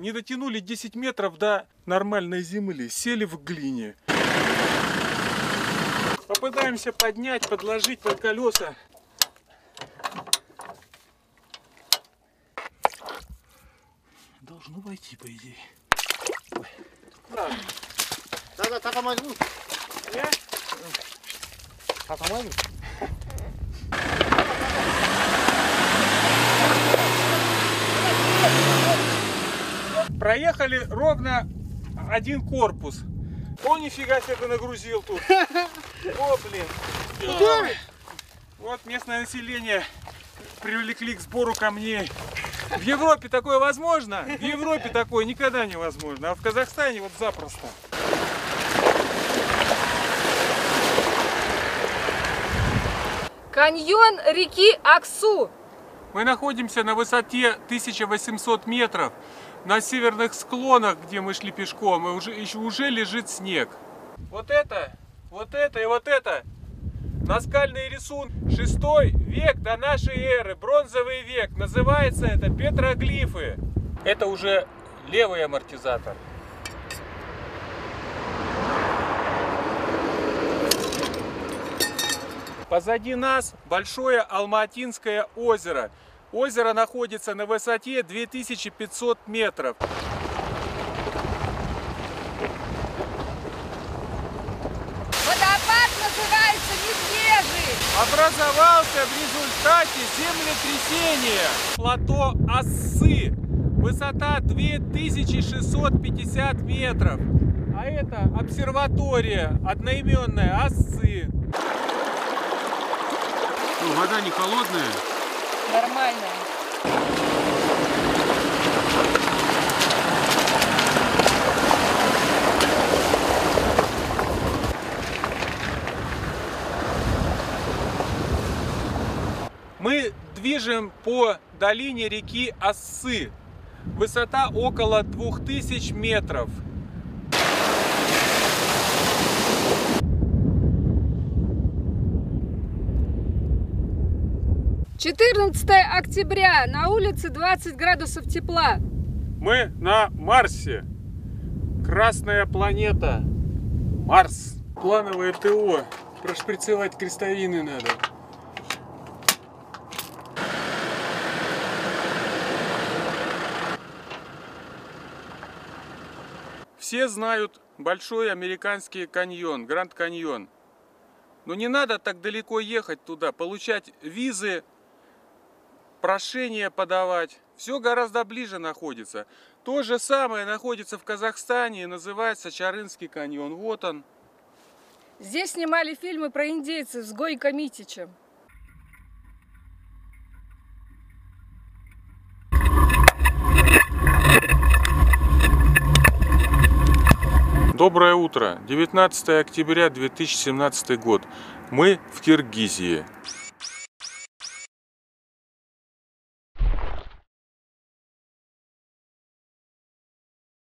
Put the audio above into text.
не дотянули 10 метров до нормальной земли, сели в глине. Попытаемся поднять, подложить под колеса. Должно войти, по идее. Ой. Да, помогу. Я? Помогу. Проехали ровно один корпус. О, нифига себе ты нагрузил тут. О, блин. Вот местное население привлекли к сбору камней. В Европе такое возможно? В Европе такое никогда невозможно. А в Казахстане вот запросто. Каньон реки Аксу. Мы находимся на высоте 1800 метров. На северных склонах, где мы шли пешком, уже лежит снег. Вот это и вот это. Наскальный рисунок 6 век до нашей эры, бронзовый век. Называется это петроглифы. Это уже левый амортизатор. Позади нас большое Алматинское озеро. Озеро находится на высоте 2500 метров. Водопад называется Медвежий. Образовался в результате землетрясения. Плато Ассы. Высота 2650 метров. А это обсерватория одноименная Ассы. Ну, вода не холодная. Нормально. Мы движем по долине реки Ассы. Высота около 2000 метров. «14 октября, на улице 20 градусов тепла». Мы на Марсе. Красная планета. Марс. Плановое ТО. Прошприцевать крестовины надо. Все знают большой американский каньон, Гранд Каньон. Но не надо так далеко ехать туда, получать визы, прошение подавать. Все гораздо ближе находится. То же самое находится в Казахстане и называется Чарынский каньон. Вот он. Здесь снимали фильмы про индейцев с Гойко Митичем. Доброе утро. 19 октября 2017 год. Мы в Киргизии.